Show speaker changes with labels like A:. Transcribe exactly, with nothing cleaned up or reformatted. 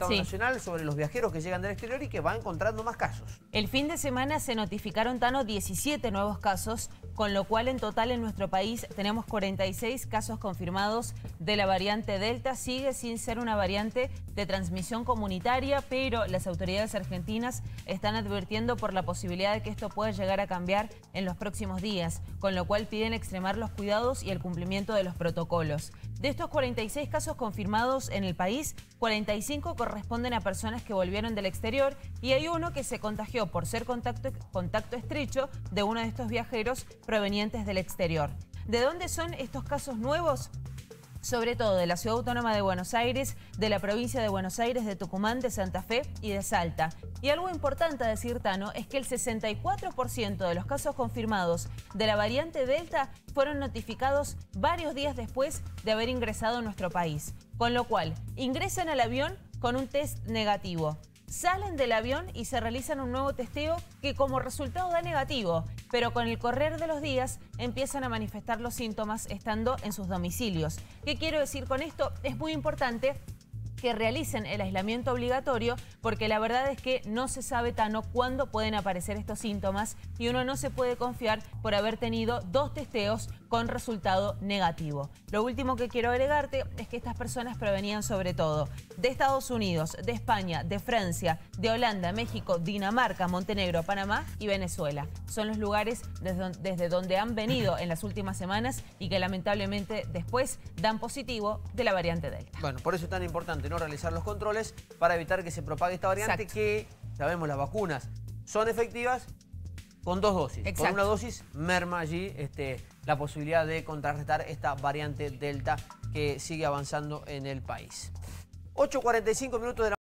A: Estado
B: Sí.
A: Nacional sobre los viajeros que llegan del exterior y que va encontrando más casos.
B: El fin de semana se notificaron, Tano, diecisiete nuevos casos, con lo cual en total en nuestro país tenemos cuarenta y seis casos confirmados de la variante Delta. Sigue sin ser una variante de transmisión comunitaria, pero las autoridades argentinas están advirtiendo por la posibilidad de que esto pueda llegar a cambiar en los próximos días, con lo cual piden extremar los cuidados y el cumplimiento de los protocolos. De estos cuarenta y seis casos confirmados en el país, cuarenta y cinco corresponden a personas que volvieron del exterior y hay uno que se contagió por ser contacto, contacto estrecho de uno de estos viajeros provenientes del exterior. ¿De dónde son estos casos nuevos? Sobre todo de la Ciudad Autónoma de Buenos Aires, de la provincia de Buenos Aires, de Tucumán, de Santa Fe y de Salta. Y algo importante a decir, Tano, es que el sesenta y cuatro por ciento de los casos confirmados de la variante Delta fueron notificados varios días después de haber ingresado a nuestro país. Con lo cual, ingresan al avión con un test negativo. Salen del avión y se realizan un nuevo testeo que como resultado da negativo, pero con el correr de los días empiezan a manifestar los síntomas estando en sus domicilios. ¿Qué quiero decir con esto? Es muy importante que realicen el aislamiento obligatorio porque la verdad es que no se sabe, Tano, cuándo pueden aparecer estos síntomas y uno no se puede confiar por haber tenido dos testeos con resultado negativo. Lo último que quiero agregarte es que estas personas provenían sobre todo de Estados Unidos, de España, de Francia, de Holanda, México, Dinamarca, Montenegro, Panamá y Venezuela. Son los lugares desde, desde donde han venido en las últimas semanas y que lamentablemente después dan positivo de la variante Delta.
A: Bueno, por eso es tan importante no realizar los controles para evitar que se propague esta variante. Exacto. Que, sabemos, las vacunas son efectivas con dos dosis.
B: Exacto.
A: Con una dosis merma allí este, la posibilidad de contrarrestar esta variante Delta que sigue avanzando en el país. ocho cuarenta y cinco minutos de la